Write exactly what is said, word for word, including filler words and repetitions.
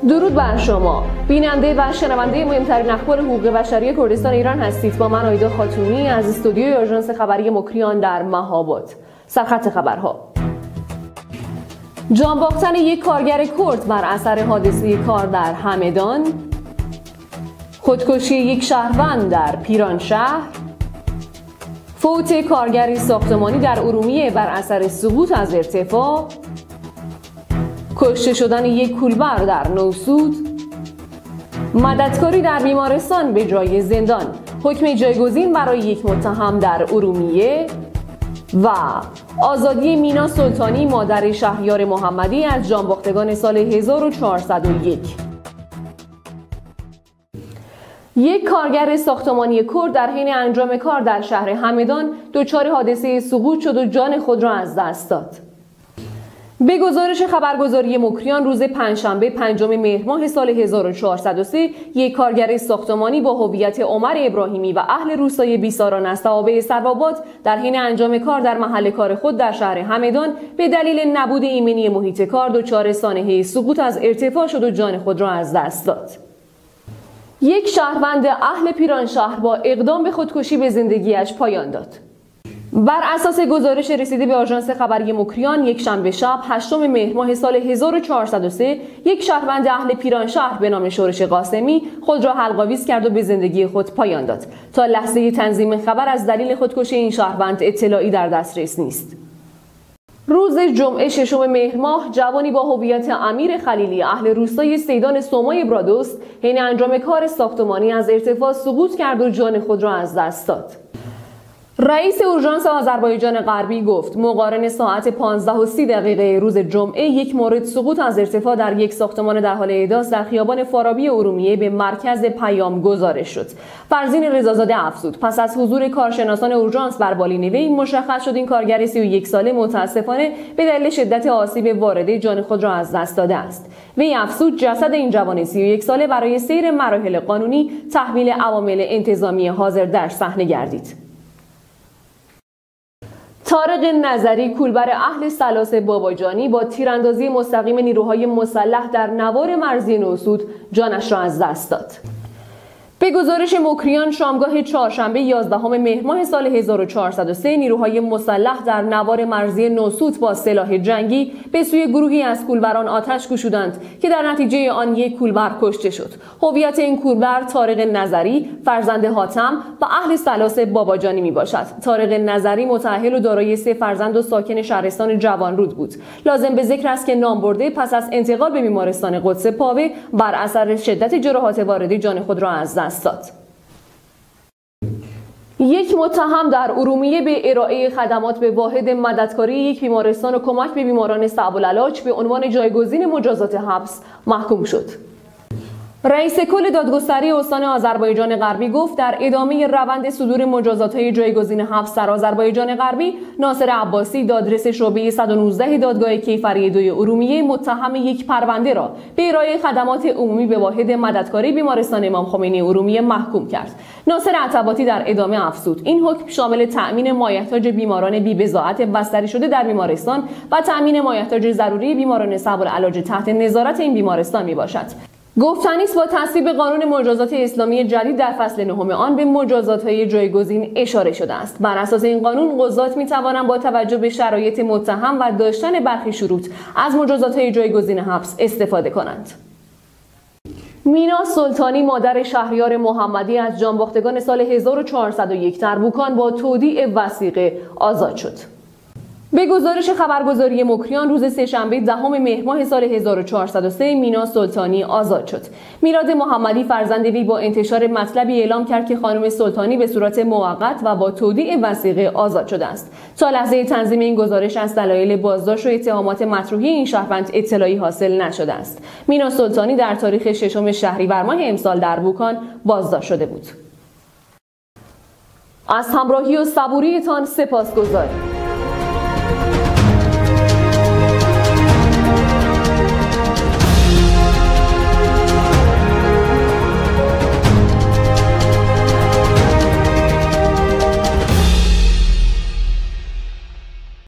درود بر شما بیننده و شنونده مهمترین اخبار حقوق بشری کردستان ایران هستید. با من آیدا خاتونی از استودیوی آژانس خبری مکریان در مهاباد. سرخط خبرها: جان باختن یک کارگر کرد بر اثر حادثه کار در همدان، خودکشی یک شهروند در پیرانشهر، فوت کارگری ساختمانی در ارومیه بر اثر سقوط از ارتفاع، کشته شدن یک کولبر در نوسود، مددکاری در بیمارستان به جای زندان، حکم جایگزین برای یک متهم در ارومیه و آزادی مینا سلطانی مادر شهریار محمدی از جانباختگان سال هزار و چهارصد و یک. یک کارگر ساختمانی کرد در حین انجام کار در شهر همدان دچار حادثه سقوط شد و جان خود را از دست داد. به گزارش خبرگزاری مکریان روز پنجشنبه پنجم مهر ماه سال هزار و چهارصد و سه یک کارگر ساختمانی با هویت عمر ابراهیمی و اهل روستای بیساران از توابع سروآباد در حین انجام کار در محل کار خود در شهر همدان به دلیل نبود ایمنی محیط کار دچار سانحه سقوط از ارتفاع شد و جان خود را از دست داد. یک شهروند اهل پیرانشهر با اقدام به خودکشی به زندگیش پایان داد. بر اساس گزارش رسیده به آژانس خبری مکریان یک شنبه شب هشتم مهر ماه سال هزار و چهارصد و سه یک شهروند اهل پیرانشهر به نام شورش قاسمی خود را حلق‌آویز کرد و به زندگی خود پایان داد. تا لحظه تنظیم خبر از دلیل خودکشی این شهروند اطلاعی در دسترس نیست. روز جمعه ششم مهر ماه جوانی با هویت امیر خلیلی اهل روستای سیدان سومای برادوست حین انجام کار ساختمانی از ارتفاع سقوط کرد و جان خود را از دست داد. رئیس اورژانس آذربایجان غربی گفت مقارن ساعت پانزده و سی دقیقه روز جمعه یک مورد سقوط از ارتفاع در یک ساختمان در حال احداث در خیابان فارابی ارومیه به مرکز پیام گزارش شد. فرزین رضازاده افزود پس از حضور کارشناسان اورژانس بر بالین وی مشخص شد این کارگر سی و یک ساله متاسفانه به دلیل شدت آسیب وارده جان خود را از دست داده است. وی افزود جسد این جوان سی و یک ساله برای سیر مراحل قانونی تحویل عوامل انتظامی حاضر در صحنه گردید. طارق نظری کولبر اهل سلاس باباجانی با تیراندازی مستقیم نیروهای مسلح در نوار مرزی نوسود جانش را از دست داد. به گزارش مکریان شامگاه چهارشنبه یازدهم مهر ماه سال هزار و چهارصد و سه نیروهای مسلح در نوار مرزی نوسود با سلاح جنگی به سوی گروهی از کولبران آتش گشودند که در نتیجه آن یک کولبر کشته شد. هویت این کولبر طارق نظری فرزند حاتم و اهل سلاس باباجانی می باشد. طارق نظری متأهل و دارای سه فرزند و ساکن شهرستان جوانرود بود. لازم به ذکر است که نامبرده پس از انتقال به بیمارستان قدس پاوه بر اثر شدت جراحات وارده جان خود را از دست داد. یک متهم در ارومیه به ارائه خدمات به واحد مددکاری یک بیمارستان و کمک به بیماران صعب العلاج به عنوان جایگزین مجازات حبس محکوم شد. رئیس کل دادگستری استان آذربایجان غربی گفت در ادامه روند صدور مجازات‌های جایگزین حبس در آذربایجان غربی ناصر عباسی دادرس شعبه صد و نوزده دادگاه کیفری دوی ارومیه متهم یک پرونده را به ارائه خدمات عمومی به واحد مددکاری بیمارستان امام خمینی ارومیه محکوم کرد. ناصر عطواتی در ادامه افزود این حکم شامل تأمین مایحتاج بیماران بی‌بضاعت بستری شده در بیمارستان و تأمین مایحتاج ضروری بیماران صعب العلاج تحت نظارت این بیمارستان میباشد. گفتنی است با تصویب قانون مجازات اسلامی جدید در فصل نهم آن به مجازات‌های جایگزین اشاره شده است. بر اساس این قانون قضات می‌توانند با توجه به شرایط متهم و داشتن برخی شروط از مجازات‌های جایگزین حبس استفاده کنند. مینا سلطانی مادر شهریار محمدی از جانباختگان سال هزار و چهارصد و یک در بوکان با تودیع وثیقه آزاد شد. به گزارش خبرگزاری مکریان روز سه‌شنبه دهم مهر ماه سال هزار و چهارصد و سه مینا سلطانی آزاد شد. میراد محمدی فرزند وی با انتشار مطلبی اعلام کرد که خانم سلطانی به صورت موقت و با تودیع وثیقه آزاد شده است. تا لحظه تنظیم این گزارش از دلایل بازداشت و اتهامات مطروحی این شهروند اطلاعی حاصل نشده است. مینا سلطانی در تاریخ ششم شهریور ماه امسال در بوکان بازداشت شده بود. از همراهی و صبوریتان سپاسگزاریم.